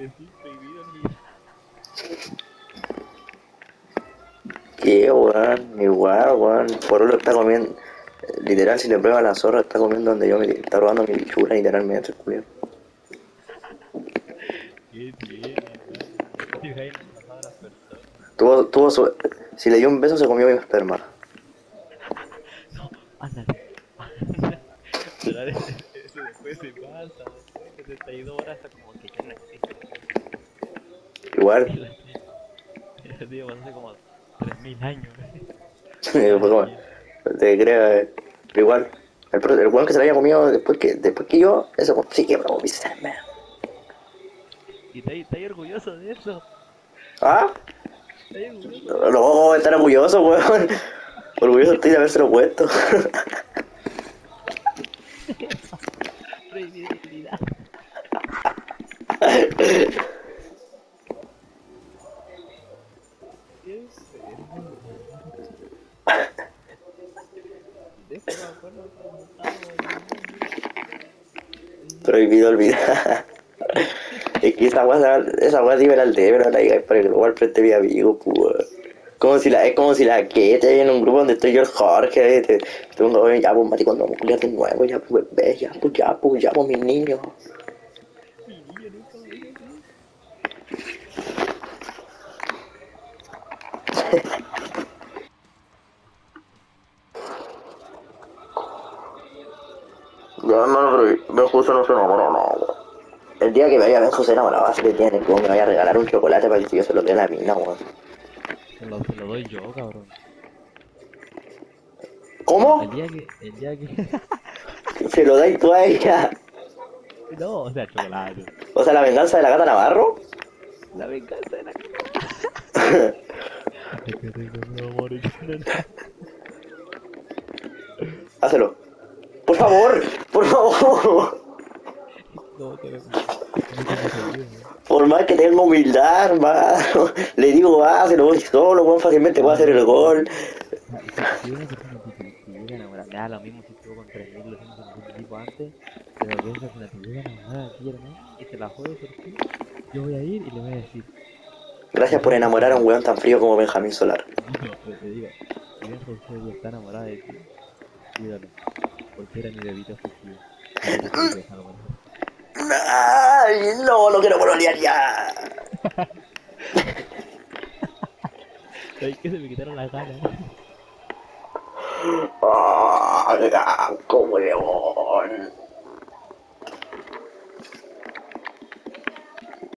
sí, prohibido olvidar. ¿Qué, weón? Igual, weón. Por uno está comiendo. Literal, si le prueba la zorra, está comiendo donde yo me. Está robando mi bichura, literalmente, el culio. ¿Qué tiene, hermano? No te dejáis pasar a las personas. Tuvo su. Si le dio un beso, se comió mi esperma. No, ándale. Pero eso después se pasa, después de 72 horas, hasta como que ya no existe. Igual. Y la tía pasó hace como 3000 años. Fue Cada como. quien. Te creo, pero igual. El weón que se lo había comido después que yo, eso sí que probó mi esperma. Y está ahí orgulloso de eso. ¿Ah? Está ahí orgulloso de No, eso. no, estar orgulloso, weón. Orgulloso estoy de habérselo puesto. Prohibido olvidar. Qué enfermo, hermano. Después me acuerdo cuando estábamos niños. Prohibido olvidar. Es que esa weá sí me la aldea, pero la digáis para que igual preste mi amigo, pues. Es como si la que te en un grupo donde estoy yo el Jorge, te pongo, oye, ya pues maricón, vamos a culiar de nuevo, ya pues bebé, ya pues mis niños. Mi niño nunca me dijo así. Ya hermano, pero Benjuso no se enamora nada, weón. El día que vaya Benjuso se enamora, va a ser el día en el que me vaya a regalar un chocolate para que yo se lo dé a la mina, weón. Se lo doy yo, cabrón. No, ¿Cómo? el día que. Se lo dais tú a ella. No, o sea, chocolate. O sea, la venganza de la gata Navarro. La venganza de la cara. Hasta que tenga un amor eterno. Hácelo. Por favor, por favor. No, no tengo salida. Por más que tenga humildad, hermano. Le digo, se lo voy solo, weón, fácilmente puedo No, hacer no, el no. gol. Si una persona te llega a enamorar, me da lo mismo si estuvo con 3200 tipos antes, pero que esa persona te llega a enamorar a ti, hermano, y se la juegue por ti, yo voy a ir y le voy a decir, Gracias por Iván enamorar a un José, weón tan frío como Benjamín Solar. no, le digo, Iván José ya está enamorada de ti, cuídalo, porque era mi bebito afectivo, y le paso el beso a lo mejor. Ay, no, lo quiero pololear ya. ¿Sabes qué? Se me quitaron las ganas. Ah, cómo león.